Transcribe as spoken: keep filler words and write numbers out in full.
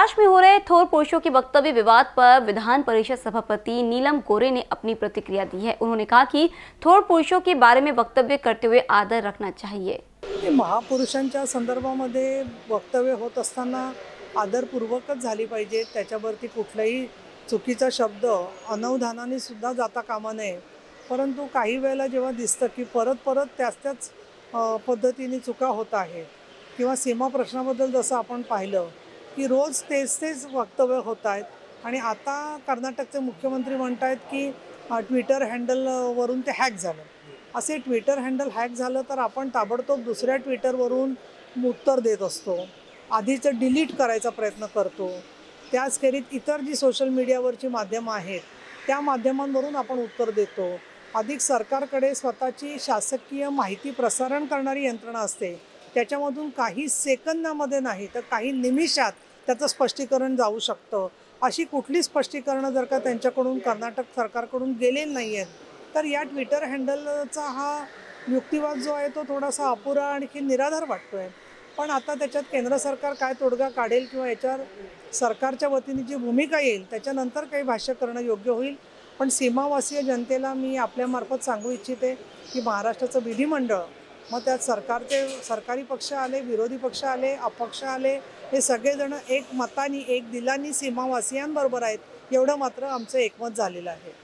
महाराष्ट्र में हो रहे थोर पुरुषों के वक्तव्य विवाद पर विधान परिषद सभापति नीलम गोरे ने अपनी प्रतिक्रिया दी है। उन्होंने कहा कि थोर पुरुषों के बारे में वक्तव्य करते हुए आदर रखना चाहिए। महापुरुषांच्या संदर्भामध्ये वक्तव्य होत असताना आदरपूर्वकच झाली पाहिजे, त्याच्यावरती कुठलाही चुकीचा शब्द अनवधानाने सुद्धा जाता कामा नये। परंतु काही वेळेला जेव्हा दिसतं की परत परत त्याच त्याच पद्धतीने चुका होत आहेत किंवा सीमा प्रश्नाबद्दल जसं आपण पाहिलं की रोज तेच तेच वक्तव्य होत आहेत आणि आता कर्नाटकचे मुख्यमंत्री म्हणतात की ट्विटर हँडलवरून ते हॅक झालं। असे ट्विटर हँडल हॅक झालं तर आपण ताबडतोब दुसऱ्या ट्विटरवरून उत्तर देत असतो, आधीचं डिलीट करायचा प्रयत्न करतो। त्याचखेरीज इतर जी सोशल मीडियावरची माध्यमं आहेत त्या माध्यमांवरून आपण उत्तर देतो। अधिक सरकारकडे स्वतःची शासकीय माहिती प्रसारण करणारी यंत्रणा असते, त्याच्यामधून काही सेकंदामध्ये नाही तर काही निमिषात त्याचं स्पष्टीकरण जाऊ शकतं। अशी कुठली स्पष्टीकरणं जर का त्यांच्याकडून कर्नाटक सरकारकडून गेलेली नाही आहेत तर या ट्विटर हँडलचा हा युक्तिवाद जो आहे तो थोडासा अपुरा आणखी निराधार वाटतोय। पण आता त्याच्यात केंद्र सरकार काय तोडगा काढेल किंवा याच्यावर सरकारच्या वतीने जी भूमिका येईल त्याच्यानंतर काही भाष्य करणं योग्य होईल। पण सीमावासीय जनतेला मी आपल्यामार्फत सांगू इच्छिते की महाराष्ट्राचं विधिमंडळ, मग त्यात सरकारचे सरकारी पक्ष आले, विरोधी पक्ष आले, अपक्ष आले, हे सगळेजण एक मतानी एक दिलानी सीमावासियांबरोबर आहेत, एवढं मात्र आमचं एकमत झालेलं आहे।